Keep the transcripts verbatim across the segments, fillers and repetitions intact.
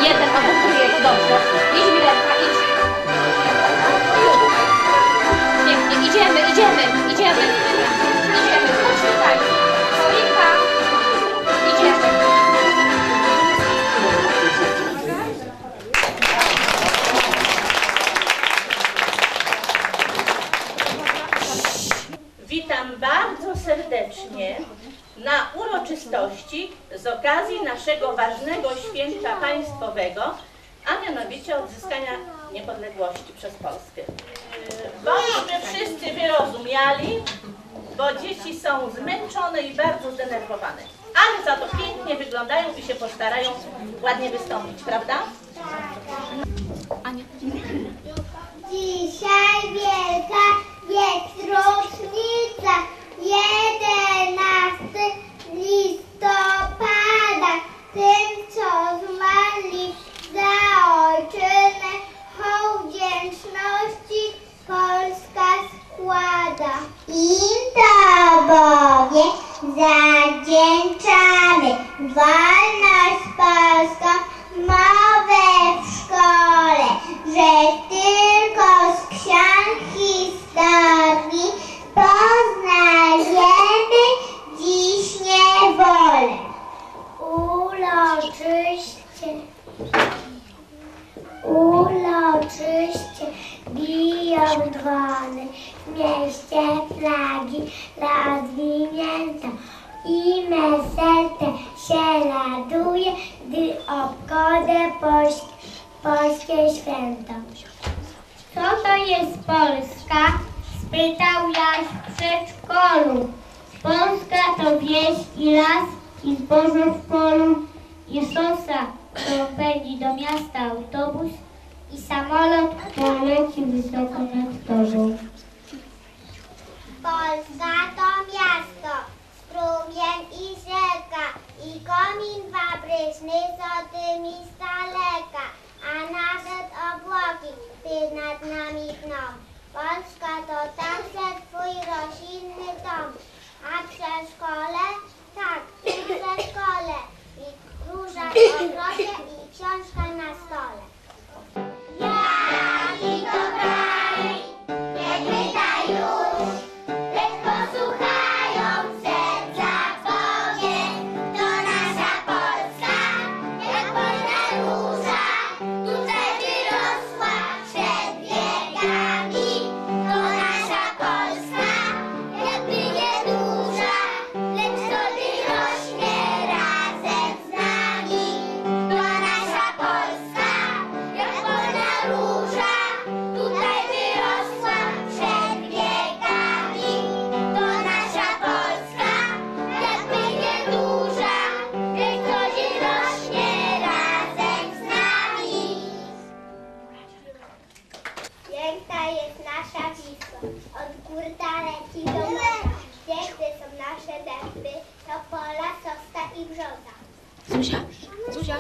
Jeden obok drugiego, dobrze. Idź Milenka, idź. Pięknie, idziemy, idziemy, idziemy. Idziemy, chodź tutaj. Monika, idziemy. Witam bardzo serdecznie na uroczystości z okazji naszego ważnego święta państwowego, a mianowicie odzyskania niepodległości przez Polskę. Bądźmy wszyscy wyrozumiali, bo dzieci są zmęczone i bardzo zdenerwowane, ale za to pięknie wyglądają i się postarają ładnie wystąpić, prawda? Ania. Dzisiaj wielka jest rocznica, jedenasty listopada. Tym, co zmarli za ojczynę, hołd wdzięczności Polska składa. Im to bowiem zawdzięczamy wolność polską, mowę w szkole, że tylko z ksiąg historii poznajemy dziś niewolę. Uroczyście, uroczyście biją dzwony, w mieście flagi rozwinięto i me serce się raduje, gdy obchodzę polskie, polskie święto. Co to jest Polska? Spytał Jaś w przedszkolu. Polska to wieś i las, i zboże w polu, i szosa, to pędzi do miasta autobus, i samolot, który leci wysoko nad tobą. Polska to miasto, strumien i rzeka, i komin fabryczny z dymi z daleka, a nawet obłoki, gdy nad nami tną. Polska to także twój roślinny dom, a przedszkole? Tak, w przedszkole, i róża w ogrodzie, i książka na stole. Jaki to kraj, nie pytaj już, lecz posłuchają serca twoje. To nasza Polska, jak polna róża, tutaj wyrosła przed wiekami. To nasza Polska, jakby nieduża, lecz wtedy rośnie razem z nami. To nasza Polska, jak polna róża, tutaj wyrosła przed wiekami. To nasza Polska, jakby nieduża, lecz wtedy rośnie razem z nami. Piękna jest nasza Wisła, od gór daleki do morza. Piękne są nasze dęby, to pola, sosta i brzoza. Zuzia, Zuzia.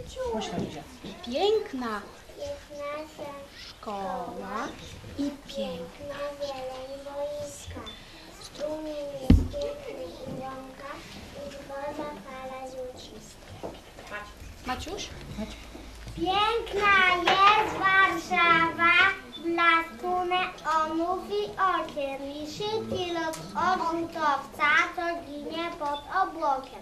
Piękna Jest nasza szkoła i piękna. piękna zieleń boiska. Strumień jest piękny i łąka, i woda fala złocista. Maciuś? Piękna jest Warszawa, blasku neonów i okien, i szybki lot odrzutowca, co ginie pod obłokiem.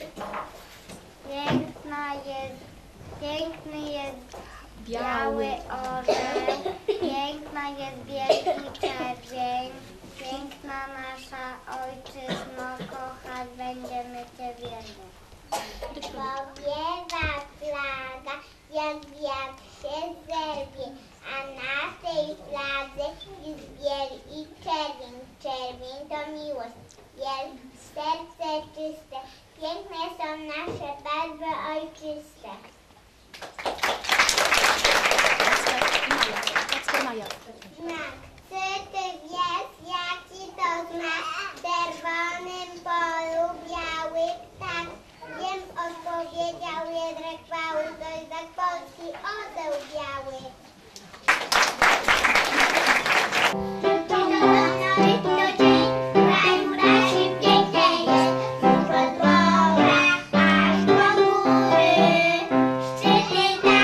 Piękna jest, piękny jest biały orzeł, piękna jest wielki czerwień, piękna nasza ojczyzno, kochać będziemy Cię wiernie. Powiewa flaga, jak wiatr się zerwie, a na tej fladze jest biel i czerwień. Czerwień to miłość, biel serce czyste, piękne są nasze barwy ojczyste. Znak, czy ty wiesz, jaki to znak? W czerwonym polu biały ptak. Wiem, odpowiedział Jedrek Pały, to jest znak Polski, orzeł biały. Szczyty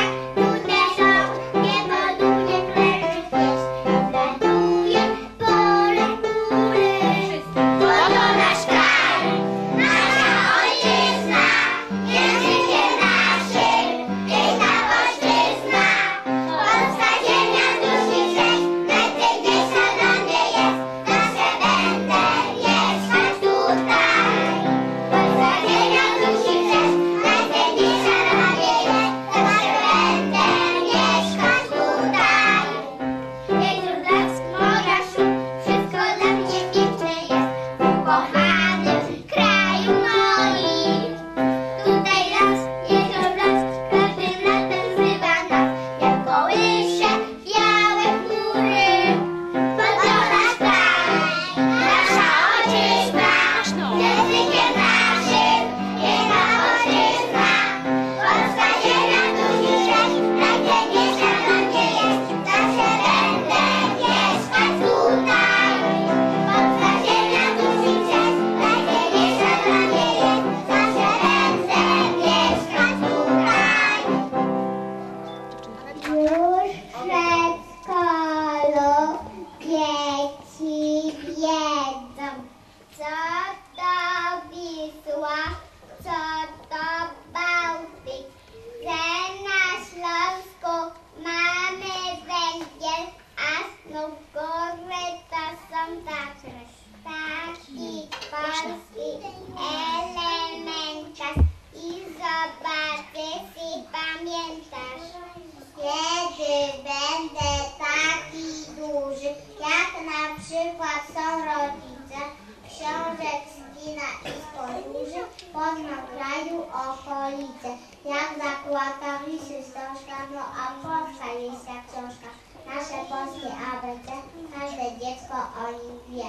stolicy. Jak zakłada lisy wstążka, no a polska jest jak książka. Nasze polskie A B C, każde dziecko o nim wie.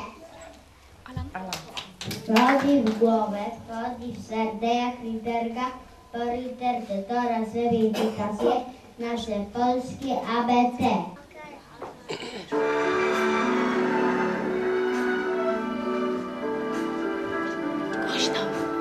Wchodzi w głowę, wchodzi w serce jak literka, po literce to raz weryfikacje, nasze polskie A B C. Głośno.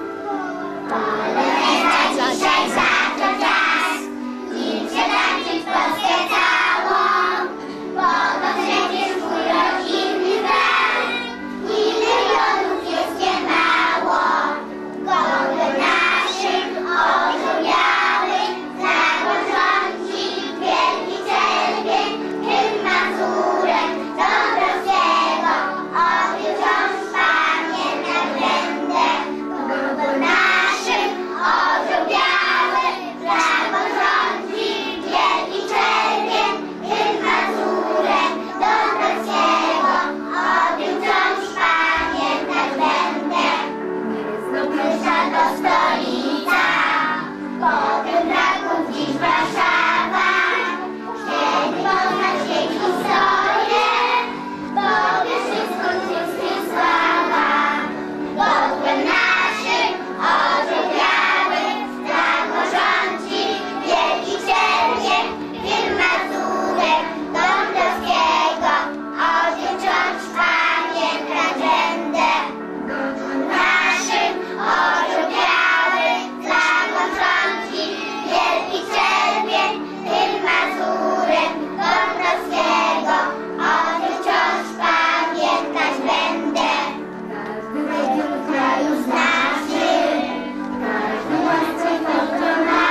Polecam dzisiaj za to czas, nim przetańczyć Polskę całą, bo to przecież mój rodzinny kraj, i milionów jest niemało. Godłem naszym orzeźwiałym, zagłos rządzi wielki czerwień, hymn Mazurek Dąbrowskiego, o tym wciąż pamiętać będę. Godłem naszym orzeźwiałym, zagłos rządzi wielki czerwień, hymn Mazurek Dąbrowskiego, o tym wciąż pamiętać będę. Znów Mysza to stolica, potem Kraków, dziś Warszawa. Kiedy poznać jej historię, powie wszystko ludzkie sława. Godłem naszym orzeźwiałym, zagłos rządzi wielki czerwień, hymn Mazurek Dąbrowskiego, o tym wciąż pamiętać będę. Godłem naszym orzeźwiałym, zagłos rządzi wielki czerwień, hymn Mazurek Dąbrowskiego, o tym wciąż pamiętać będę. Każdy region kraju znaczy, każdy łasce to ma,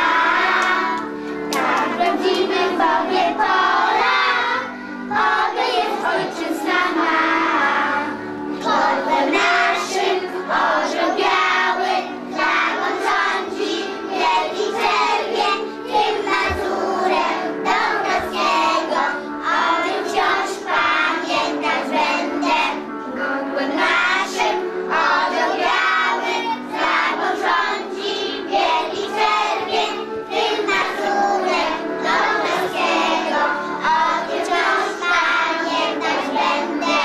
tak prawdziwym Bogie pola, Boga jest ojczyzna ma. Godłem naszym orzeźwiałym, zagłos rządzi wielki czerwień, hymn Mazurek Dąbrowskiego, o tym wciąż pamiętać będę. Godłem naszym orzeźwiałym, zagłos rządzi wielki czerwień, hymn Mazurek Dąbrowskiego, o tym wciąż pamiętać będę.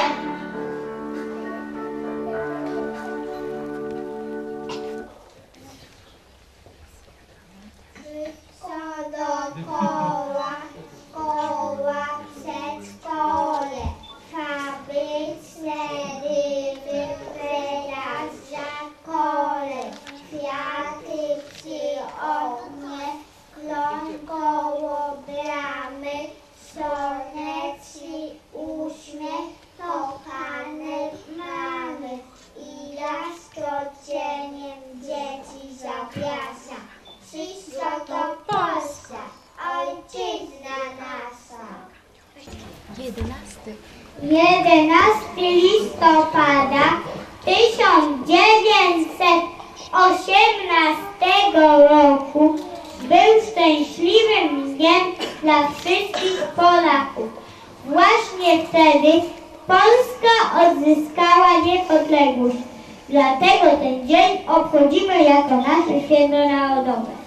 Wszystko dookoła, szkoła, przedszkole, fabryczne ryby, teraz zakole, kwiaty przy oknie, klon koło bramy, słoneczny uśmiech, kochanej mamy i jaskocieniem dzieci zaprasza. Wszystko to Polska, ojczyzna nasza. Jedenasty. jedenastego listopada tysiąc dziewięćset osiemnastego roku był szczęśliwym dniem dla wszystkich Polaków. Właśnie wtedy Polska odzyskała niepodległość. Dlatego ten dzień obchodzimy jako nasze święto narodowe.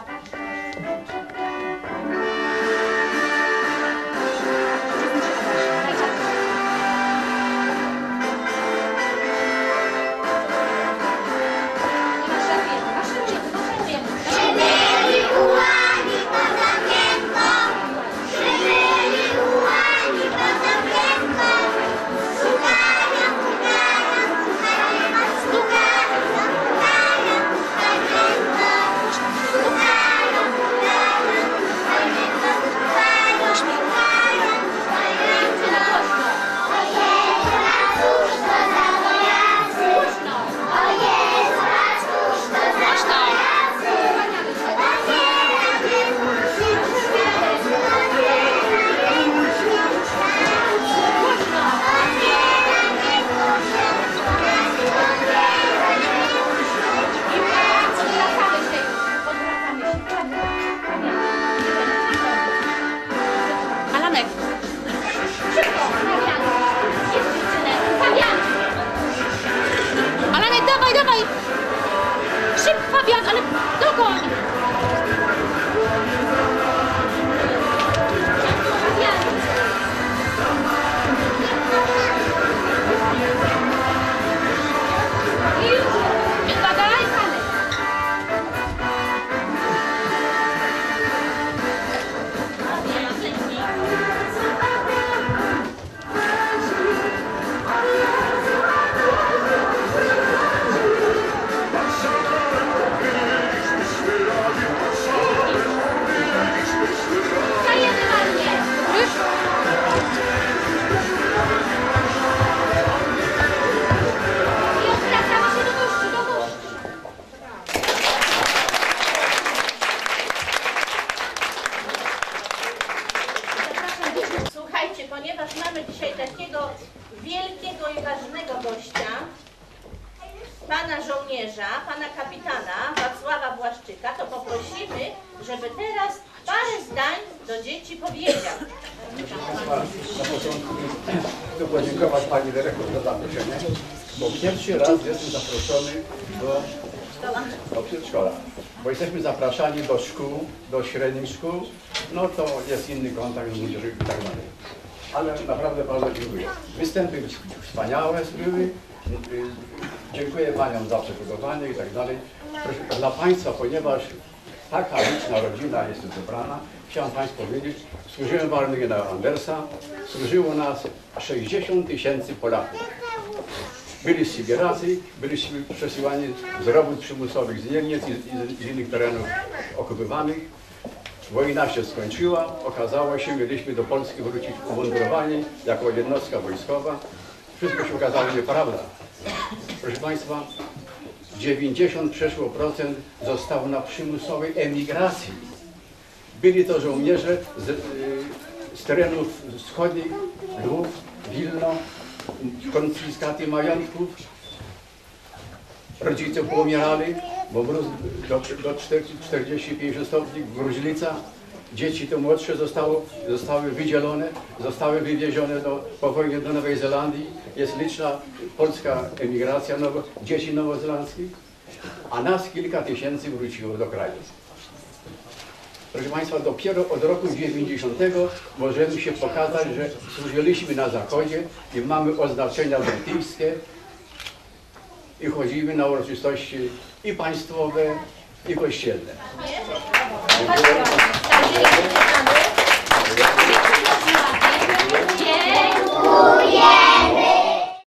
Przybyli ułani pod okienko, przybyli ułani pod okienko, szukają, pukają, pukają, stukają, pukają, pukają, stukają, pukają. ponieważ mamy dzisiaj takiego wielkiego i ważnego gościa, pana żołnierza, pana kapitana Wacława Błaszczyka, to poprosimy, żeby teraz parę zdań do dzieci powiedział. Na początku chcę podziękować pani dyrektor za zaproszenie, bo pierwszy raz jestem zaproszony do, do przedszkola. Bo jesteśmy zapraszani do szkół, do średnich szkół, no to jest inny kontakt z młodzieżą i tak dalej. Ale naprawdę bardzo dziękuję. Występy wspaniałe były. Dziękuję paniom za przygotowanie i tak dalej. Proszę, dla państwa, ponieważ taka liczna rodzina jest tu zebrana, chciałem państwu powiedzieć, służyłem w armii generała Andersa, służyło nas sześćdziesiąt tysięcy Polaków. Byli z Sybiracy, byliśmy przesyłani z robót przymusowych z Niemiec i z innych terenów okupowanych. Wojna się skończyła, okazało się, mieliśmy do Polski wrócić umundurowani jako jednostka wojskowa. Wszystko się okazało nieprawda. Proszę państwa, dziewięćdziesiąt przeszło procent zostało na przymusowej emigracji. Byli to żołnierze z, z terenów wschodnich, Lwów, Wilno, konfiskaty majątków. Rodzice poumierali, bo mróz do, do czterdziestu pięciu stopni, gruźlica. Dzieci to młodsze zostało, zostały wydzielone, zostały wywiezione do, po wojnie do Nowej Zelandii. Jest liczna polska emigracja nowo, dzieci nowozelandzkich, a nas kilka tysięcy wróciło do kraju. Proszę państwa, dopiero od roku dziewięćdziesiątego możemy się pokazać, że służyliśmy na Zachodzie i mamy oznaczenia brytyjskie i chodzimy na uroczystości i państwowe, i kościelne. Dziękuję.